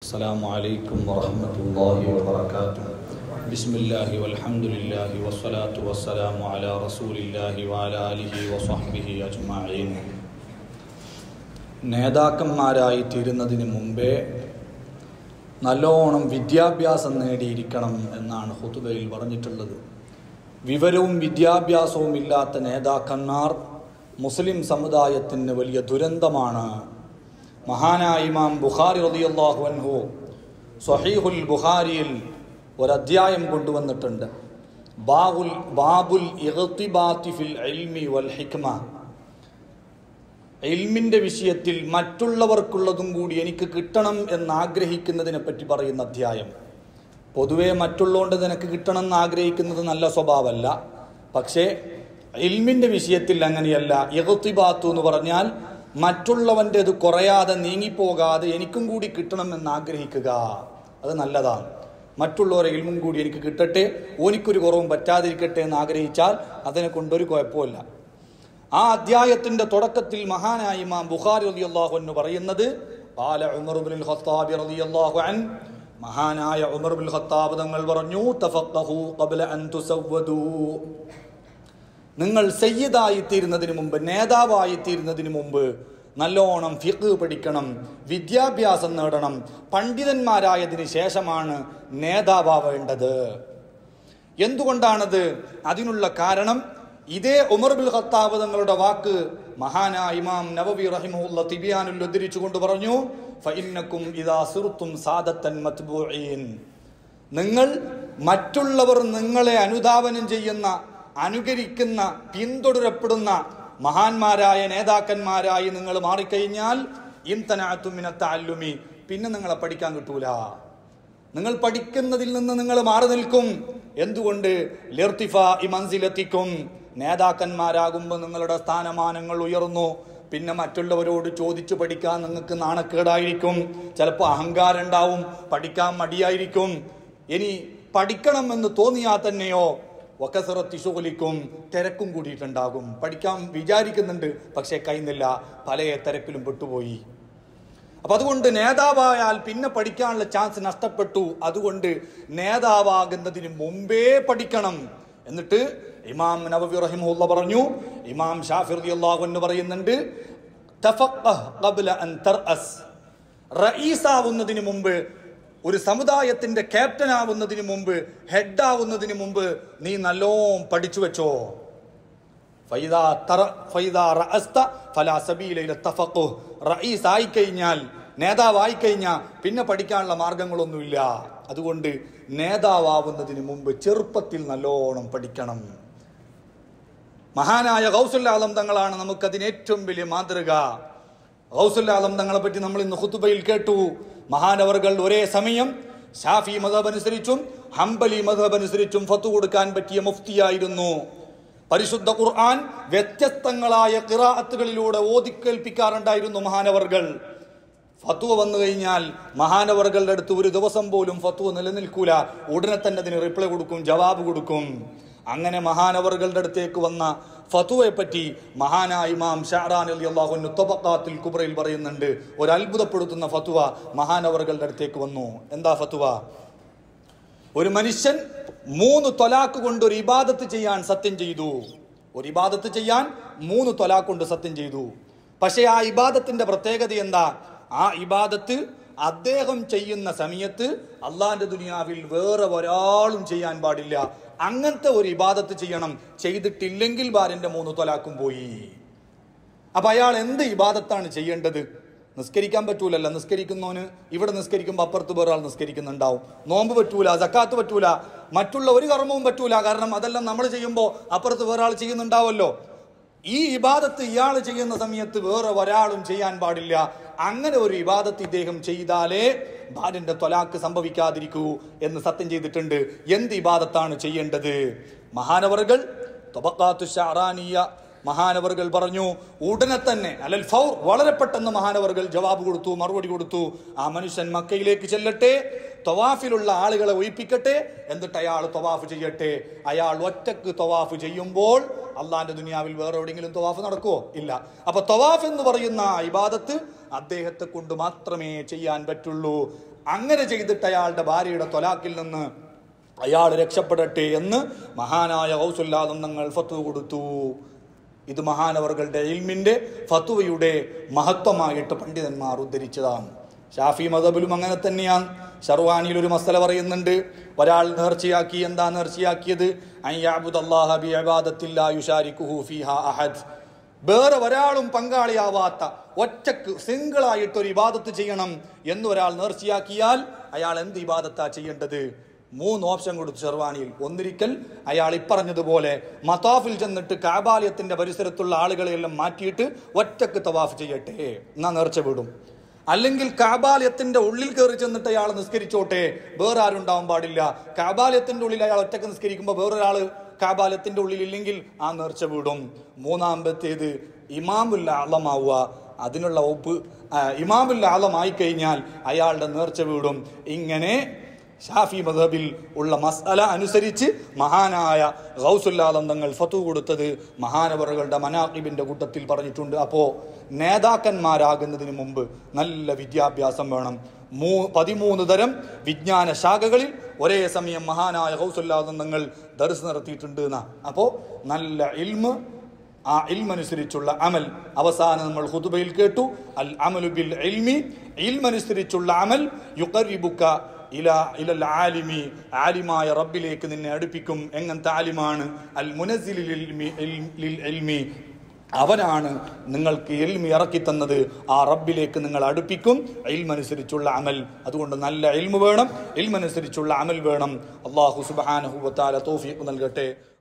السلام عليكم ورحمة الله وبركاته. بسم الله والحمد لله والصلاة والسلام على رسول الله وعلى آله وصحبه أجمعين. നേതാക്കന്മാരായി തീരുന്നതിന് മുമ്പേ നല്ലോണം വിദ്യാഭ്യാസം നേടിയിരിക്കണം എന്നാണ് ഖുതുബയിൽ പറഞ്ഞിട്ടുള്ളത്. വിവരവും വിദ്യാഭ്യാസവും ഇല്ലാത്ത നേതാക്കന്മാർ മുസ്ലിം സമുദായത്തിന് വലിയ ദുരന്തമാണ്. മഹാനായ ഇമാം ബുഖാരി റളിയല്ലാഹു അൻഹു സ്വഹീഹുൽ ബുഖാരിയിൽ ഒരധ്യായം കൊണ്ടുവന്നിട്ടുണ്ട്. ബാബുൽ ഇഗ്തിബാത്തി ഫിൽ ഇൽമി വൽ ഹിക്മ. ഇൽമിൻ്റെ വിഷയത്തിൽ മറ്റുള്ളവർക്കുള്ളതും കൂടി എനിക്ക് കിട്ടണം എന്നാഗ്രഹിക്കുന്നതിനെ പറ്റി പറയുന്ന അധ്യായം. പൊതുവെ മറ്റുള്ളതുകൊണ്ട് നിനക്ക് കിട്ടണം എന്ന് ആഗ്രഹിക്കുന്നത് നല്ല സ്വഭാവമല്ല. പക്ഷേ ഇൽമിൻ്റെ വിഷയത്തിൽ അങ്ങനെയല്ല. ഇഗ്തിബാത്ത് എന്ന് പറഞ്ഞാൽ മറ്റുള്ളവൻ്റെത് കുറയാതെ നീങ്ങിപ്പോകാതെ എനിക്കും കൂടി കിട്ടണം എന്ന് ആഗ്രഹിക്കുക, അത് നല്ലതാണ്. മറ്റുള്ളവരെ ഇൽമും കൂടി എനിക്ക് കിട്ടട്ടെ, ഓനിക്കൊരു കുറവും പറ്റാതിരിക്കട്ടെ എന്ന് ആഗ്രഹിച്ചാൽ അതിനെ കൊണ്ടൊരു കുഴപ്പമില്ല. ആ അധ്യായത്തിന്റെ തുടക്കത്തിൽ മഹാനായ ഇമാം ബുഖാരി റളിയല്ലാഹു അൻഹു പറയുന്നത്, ഖാല ഉമർ ഇബ്നുൽ ഖത്താബ് റളിയല്ലാഹു അൻഹു, മഹാനായ ഉമർ ഇബ്നുൽ ഖത്താബ് തങ്ങൾ പറഞ്ഞു, തഫഖഹു ഖബ്ല അൻ തുസവ്വദു. നിങ്ങൾ സയ്യിദായി തീരുന്നതിന് മുമ്പ്, നേതാവായി തീരുന്നതിന് മുമ്പ് നല്ലോണം ഫിഖ് പഠിക്കണം, വിദ്യാഭ്യാസം നേടണം. പണ്ഡിതന്മാരായതിനു ശേഷമാണ് നേതാവേണ്ടത്. എന്തുകൊണ്ടാണത്? അതിനുള്ള കാരണം ഇതേ ഉമർ ഇബ്നുൽ ഖത്താബ് തങ്ങളുടെ വാക്ക് മഹാനായ ഇമാം നവവി റഹിമഹുല്ലാഹ് തിബിയാനുൽ ഉദ്ധരിച്ചുകൊണ്ട് പറഞ്ഞു, ഫഇന്നകും ഇദാ സിർതും സാദത്തൻ മത്ബൂഈൻ. നിങ്ങൾ മറ്റുള്ളവർ നിങ്ങളെ അനുധാവനം ചെയ്യുന്ന, അനുകരിക്കുന്ന, പിന്തുടരപ്പെടുന്ന മഹാന്മാരായ നേതാക്കന്മാരായി നിങ്ങൾ മാറിക്കഴിഞ്ഞാൽ ഇംതനഅതും മിനത് തഅല്ലുമി, പിന്നെ നിങ്ങളെ പഠിക്കാൻ കിട്ടൂല. നിങ്ങൾ പഠിക്കുന്നതിൽ നിന്ന് നിങ്ങൾ മാറി നിൽക്കും. എന്തുകൊണ്ട്? ലിർതിഫാഇ മൻസിലതികും. നേതാക്കന്മാരാകുമ്പോൾ നിങ്ങളുടെ സ്ഥാനമാനങ്ങൾ ഉയർന്നു. പിന്നെ മറ്റുള്ളവരോട് ചോദിച്ചു പഠിക്കാൻ നിങ്ങൾക്ക് നാണക്കേടായിരിക്കും. ചിലപ്പോൾ അഹങ്കാരം ഉണ്ടാവും, പഠിക്കാൻ മടിയായിരിക്കും. ഇനി പഠിക്കണം എന്ന് തോന്നിയാൽ തന്നെയോ വകസറത്തി ശുഗ്ലിക്കും, തിരക്കും കൂടിയിട്ടുണ്ടാകും. പഠിക്കാൻ വിചാരിക്കുന്നുണ്ട്, പക്ഷേ കഴിയുന്നില്ല, പല തിരക്കിലും പെട്ടുപോയി. അപ്പൊ അതുകൊണ്ട് നേതാവായാൽ പിന്നെ പഠിക്കാനുള്ള ചാൻസ് നഷ്ടപ്പെട്ടു. അതുകൊണ്ട് നേതാവാകുന്നതിന് മുമ്പേ പഠിക്കണം. എന്നിട്ട് ഇമാം നവവി റഹിമഹുല്ലാഹ് പറഞ്ഞു, ഇമാം ഷാഫി റളിയല്ലാഹു അൻഹു പറയുന്നുണ്ട്, തഫഖഹ് ഖബ്ല അൻ തർഅസ്. റഈസാവുന്നതിന് മുമ്പ്, ഒരു സമുദായത്തിന്റെ ക്യാപ്റ്റൻ ആവുന്നതിന് മുമ്പ്, ഹെഡ് ആവുന്നതിന് മുമ്പ് നീ നല്ലോണം പഠിച്ചു വെച്ചോ. റഈസ് ആയിക്കഴിഞ്ഞാൽ, നേതാവായിക്കഴിഞ്ഞാൽ പിന്നെ പഠിക്കാനുള്ള മാർഗങ്ങളൊന്നുമില്ല. അതുകൊണ്ട് നേതാവുന്നതിന് മുമ്പ് ചെറുപ്പത്തിൽ നല്ലോണം പഠിക്കണം. മഹാനായ ഗൗസുൽ ആലം തങ്ങളാണ് നമുക്കതിന് ഏറ്റവും വലിയ മാതൃക. ഗൗസുൽ ആലം തങ്ങളെ പറ്റി നമ്മൾ ഇന്ന് ഖുതുബയിൽ കേട്ടു. മഹാനവർകൾ ഒരേ സമയം ഷാഫി മദ്ഹബ് അനുസരിച്ചും ഹംബലി മദ്ഹബ് അനുസരിച്ചും ഫത്വ കൊടുക്കാൻ പറ്റിയ മുഫ്തിയായിരുന്നു. പരിശുദ്ധ ഖുർആൻ വ്യത്യസ്തങ്ങളായ ഖിറാഅത്തുകളിലൂടെ ഓതിക്കേൽപ്പിക്കാറുണ്ടായിരുന്നു മഹാനവർകൾ. ഫത്വ വന്നു കഴിഞ്ഞാൽ മഹാനവർകളുടെ അടുത്ത് ഒരു ദിവസം പോലും ഫത്വ നിലനിൽക്കൂല. ഉടനെ തന്നെ അതിന് റിപ്ലൈ കൊടുക്കും, ജവാബ് കൊടുക്കും. അങ്ങനെ മഹാനവർകളുടെ അടുത്തേക്ക് വന്ന ഫത്വയെ പറ്റി മഹാനായ ഇമാം ഷഅറാനി റളിയല്ലാഹു അൻഹു തബഖാത്തുൽ കുബ്രയിൽ പറയുന്നുണ്ട്. ഒരു അത്ഭുതപ്പെടുത്തുന്ന ഫത്വ മഹാനവർകളുടെ അടുത്തേക്ക് വന്നു. എന്താ ഫത്വ? ഒരു മനുഷ്യൻ 3 ത്വലാഖ് കൊണ്ട് ഒരു ഇബാദത്ത് ചെയ്യാൻ സത്യം ചെയ്തു. ഒരു ഇബാദത്ത് ചെയ്യാൻ 3 ത്വലാഖ് കൊണ്ട് സത്യം ചെയ്തു. പക്ഷേ ആ ഇബാദത്തിന്റെ പ്രത്യേകത എന്താ? ആ ഇബാദത്ത് അദ്ദേഹം ചെയ്യുന്ന സമയത്ത് അള്ളാന്റെ ദുനിയാവിൽ വേറെ ഒരാളും ചെയ്യാൻ പാടില്ല. അങ്ങനത്തെ ഒരു ഇബാദത്ത് ചെയ്യണം. ചെയ്തിട്ടില്ലെങ്കിൽ ഭാര്യന്റെ 3 ത്വലാഖും പോയി. അപ്പൊ അയാൾ എന്ത് ഇബാദത്താണ് ചെയ്യേണ്ടത്? നിസ്കരിക്കാൻ പറ്റൂലല്ല. നിസ്കരിക്കുന്നവന് ഇവിടെ നിസ്കരിക്കുമ്പോൾ അപ്പുറത്ത് വേറെ ആൾ നിസ്കരിക്കുന്നുണ്ടാവും. നോമ്പ് പറ്റൂല, സക്കാത്ത് പറ്റൂല, മറ്റുള്ള ഒരു കർമ്മവും പറ്റൂല. കാരണം അതെല്ലാം നമ്മൾ ചെയ്യുമ്പോൾ അപ്പുറത്ത് വേറെ ആൾ ചെയ്യുന്നുണ്ടാവല്ലോ. ഈ ഇബാദത്ത് ഇയാൾ ചെയ്യുന്ന സമയത്ത് വേറെ ഒരാളും ചെയ്യാൻ പാടില്ല. അങ്ങനെ ഒരു ഇബാദത്ത് ഇദ്ദേഹം ചെയ്താലേ ഭാര്യന്റെ ത്വലാഖ് സംഭവിക്കാതിരിക്കൂ എന്ന് സത്യം ചെയ്തിട്ടുണ്ട്. എന്ത് ഇബാദത്താണ് ചെയ്യേണ്ടത്? മഹാനവറുകൾ തബഖാത്തു ശഅറാനിയ മഹാനവറുകൾ പറഞ്ഞു, ഉടനെ തന്നെ അലൽ ഫൗർ, വളരെ പെട്ടെന്ന് മഹാനവറുകൾ ജവാബ് കൊടുത്തു, മറുപടി കൊടുത്തു. ആ മനുഷ്യൻ മക്കയിലേക്ക് ചെല്ലട്ടെ, തവാഫിലുള്ള ആളുകളെ ഒഴിപ്പിക്കട്ടെ, എന്നിട്ട് അയാൾ തവാഫ് ചെയ്യട്ടെ. അയാൾ ഒറ്റക്ക് തവാഫ് ചെയ്യുമ്പോൾ അള്ളാന്റെ ദുനിയാവിൽ വേറെ എവിടെയെങ്കിലും തവാഫ് നടക്കുമോ? ഇല്ല. അപ്പൊ തവാഫ് എന്ന് പറയുന്ന ഇബാദത്ത് അദ്ദേഹത്തെ കൊണ്ട് മാത്രമേ ചെയ്യാൻ പറ്റുള്ളൂ. അങ്ങനെ ചെയ്തിട്ട് അയാളുടെ ഭാര്യയുടെ ത്വലാഖിൽ നിന്ന് അയാൾ രക്ഷപ്പെടട്ടെ എന്ന് മഹാനായ ഗൗസുൽ ആദം തങ്ങൾ ഫത്വ കൊടുത്തു. ഇത് മഹാനവറുകളുടെ ഇൽമിന്റെ ഫത്വയുടെ മഹത്വമായിട്ട് പണ്ഡിതന്മാർ ഉദ്ധരിച്ചതാണ്. ഷാഫി മദബിലും അങ്ങനെ തന്നെയാണ്. ഷർവാനിയിൽ ഒരു മസല പറയുന്നുണ്ട്. ഒരാൾ നേർച്ചയാക്കി. എന്താ നേർച്ചയാക്കിയത്? വേറെ ഒരാളും പങ്കാളിയാവാത്ത ഒറ്റക്ക് സിംഗിളായിട്ടൊരു ഇബാദത്ത് ചെയ്യണം എന്ന് ഒരാൾ നേർച്ചയാക്കിയാൽ അയാൾ എന്ത് ഇബാദത്താ ചെയ്യേണ്ടത്? 3 ഓപ്ഷൻ കൊടുത്തു ഷർവാനിയിൽ. ഒന്നിരിക്കൽ അയാൾ ഇപ്പറഞ്ഞതുപോലെ മതാഫിൽ ചെന്നിട്ട് കാബാലയത്തിന്റെ പരിസരത്തുള്ള ആളുകളെല്ലാം മാറ്റിയിട്ട് ഒറ്റക്ക് തവാഫ് ചെയ്യട്ടെ, എന്നാ നേർച്ച വിടും. അല്ലെങ്കിൽ കാബാലയത്തിന്റെ ഉള്ളിൽ കയറി ചെന്നിട്ട് അയാൾ നിസ്കരിച്ചോട്ടെ, വേറെ ആരും ഉണ്ടാവാൻ പാടില്ല. കാബാലയത്തിന്റെ ഉള്ളിൽ അയാൾ ഒറ്റക്ക് നിസ്കരിക്കുമ്പോൾ വേറൊരാള് കാബാലയത്തിന്റെ ഉള്ളിൽ ഇല്ലെങ്കിൽ ആ നേർച്ച വിടും. 3-ാമത്തേത് ഇമാമുൽ ആളമാവുക. അതിനുള്ള ഒപ്പ് ഇമാമുൽ ആളമായി കഴിഞ്ഞാൽ അയാളുടെ നേർച്ച വിടും. ഇങ്ങനെ ഷാഫി മദ്ഹബിൽ ഉള്ള മസ്അല അനുസരിച്ച് മഹാനായ ഗൗസുൽ ആദം തങ്ങൾ ഫത്വ കൊടുത്തത് മഹാനവറുകളുടെ മനാഖിബിന്റെ കൂട്ടത്തിൽ പറഞ്ഞിട്ടുണ്ട്. അപ്പോ നേതാക്കന്മാരാകുന്നതിന് മുമ്പ് നല്ല വിദ്യാഭ്യാസം വേണം. 13 തരം വിജ്ഞാന ശാഖകളിൽ ഒരേ സമയം മഹാനായ ഗൗസുൽ ആദം തങ്ങൾ ദർസ് നടത്തിയിട്ടുണ്ട് എന്നാ. അപ്പോ നല്ല ഇൽമ്, ആ ഇൽമനുസരിച്ചുള്ള അമൽ. അവസാനം നമ്മൾ ഖുതുബയിൽ കേട്ടു, അൽ അമലു ബിൽ ഇൽമി, ഇൽമനുസരിച്ചുള്ള അമൽ യുഖർരിബുക ഇലൽ ആലിമി, ആലിമായ റബ്ബിലേക്ക് നിന്നെ അടുപ്പിക്കും. എങ്ങനത്തെ ആലിമാണ്? അൽ മുനസ്സിൽ ലിൽ ഇൽമി, അവനാണ് നിങ്ങൾക്ക് ഇൽമി ഇറക്കി തന്നത്. ആ റബ്ബിലേക്ക് നിങ്ങൾ അടുപ്പിക്കും ഇൽമനുസരിച്ചുള്ള അമൽ. അതുകൊണ്ട് നല്ല ഇൽമു വേണം, ഇൽമനുസരിച്ചുള്ള അമൽ വേണം. അല്ലാഹു സുബ്ഹാനഹു വ തആല തൗഫീഖ് നൽകട്ടെ.